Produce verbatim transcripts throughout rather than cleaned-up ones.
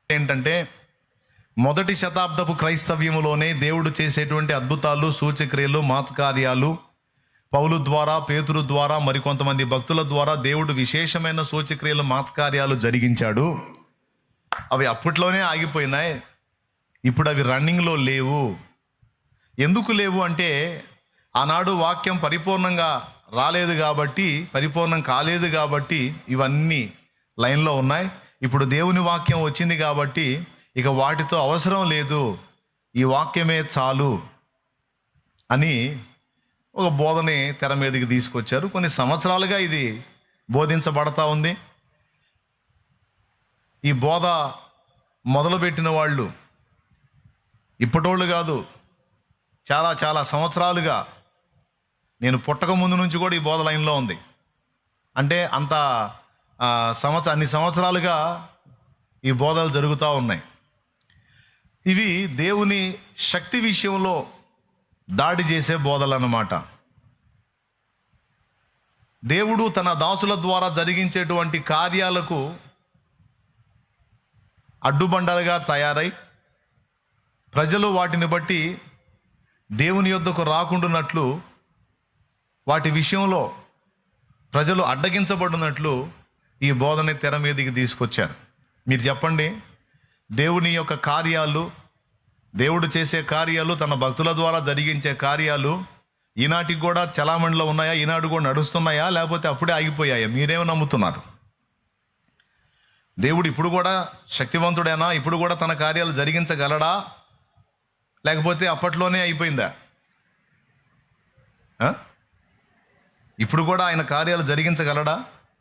ఏంటంటే మొదటి శతాబ్దపు క్రైస్తవ్యములోనే దేవుడు చేసేటువంటి అద్భుతాలు, సూచక్రియలు, మాతకార్యాలు పౌలు ద్వారా, పేతురు ద్వారా, మరికొంతమంది భక్తుల ద్వారా దేవుడు విశేషమైన సూచక్రియలు, మాతకార్యాలు జరిగించాడు. అవి అప్పట్లోనే ఆగిపోయినాయి. ఇప్పుడు అవి రన్నింగ్లో లేవు. ఎందుకు లేవు అంటే ఆనాడు వాక్యం పరిపూర్ణంగా రాలేదు కాబట్టి, పరిపూర్ణం కాలేదు కాబట్టి ఇవన్నీ లైన్లో ఉన్నాయి. ఇప్పుడు దేవుని వాక్యం వచ్చింది కాబట్టి ఇక వాటితో అవసరం లేదు, ఈ వాక్యమే చాలు అని ఒక బోధని తెర మీదకి తీసుకొచ్చారు. కొన్ని సంవత్సరాలుగా ఇది బోధించబడతా ఉంది. ఈ బోధ మొదలుపెట్టిన వాళ్ళు ఇప్పటోళ్ళు కాదు, చాలా చాలా సంవత్సరాలుగా, నేను పుట్టక ముందు నుంచి కూడా ఈ బోధ లైన్లో ఉంది. అంటే అంత సంవత్సర అన్ని సంవత్సరాలుగా ఈ బోధలు జరుగుతూ ఉన్నాయి. ఇవి దేవుని శక్తి విషయంలో దాడి చేసే బోధలు అన్నమాట. దేవుడు తన దాసుల ద్వారా జరిగించేటువంటి కార్యాలకు అడ్డుబండలుగా తయారై ప్రజలు వాటిని బట్టి దేవుని యొద్దకు రాకుండానట్లు, వాటి విషయంలో ప్రజలు అడ్డగించబడినట్లు ఈ బోధని తెర మీదకి తీసుకొచ్చారు. మీరు చెప్పండి, దేవుని యొక్క కార్యాలు, దేవుడు చేసే కార్యాలు, తన భక్తుల ద్వారా జరిగించే కార్యాలు ఈనాటికి కూడా చలామణిలో ఉన్నాయా? ఈనాడు కూడా నడుస్తున్నాయా? లేకపోతే అప్పుడే ఆగిపోయాయా? మీరేమో నమ్ముతున్నారు? దేవుడు ఇప్పుడు కూడా శక్తివంతుడేనా? ఇప్పుడు కూడా తన కార్యాలు జరిగించగలడా? లేకపోతే అప్పట్లోనే అయిపోయిందా? ఇప్పుడు కూడా ఆయన కార్యాలు జరిగించగలడా?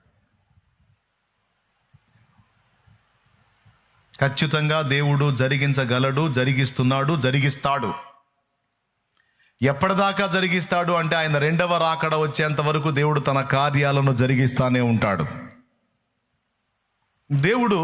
ఖచ్చితంగా దేవుడు జరిగించగలడు, జరిగిస్తున్నాడు, జరిగిస్తాడు. ఎప్పటిదాకా జరిగిస్తాడు అంటే ఆయన రెండవ రాకడ వచ్చేంత వరకు దేవుడు తన కార్యాలను జరిగిస్తానే ఉంటాడు. దేవుడు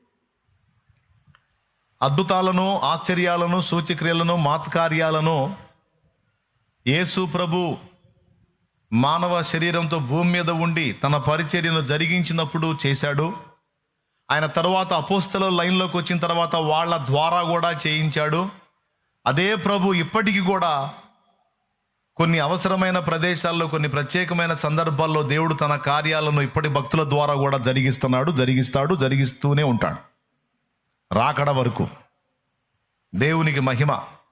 అద్భుతాలను, ఆశ్చర్యాలను, సూచక్రియలను, మాతకార్యాలను యేసు ప్రభు మానవ శరీరంతో భూమి మీద ఉండి తన పరిచర్యను జరిగించినప్పుడు చేశాడు. ఆయన తర్వాత అపోస్తల లైన్లోకి వచ్చిన తర్వాత వాళ్ళ ద్వారా కూడా చేయించాడు. అదే ప్రభు ఇప్పటికీ కూడా కొన్ని అవసరమైన ప్రదేశాల్లో, కొన్ని ప్రత్యేకమైన సందర్భాల్లో దేవుడు తన కార్యాలను ఇప్పటి భక్తుల ద్వారా కూడా జరిగిస్తున్నాడు, జరిగిస్తాడు, జరిగిస్తూనే ఉంటాడు రాకడ వరకు. దేవునికి మహిమ.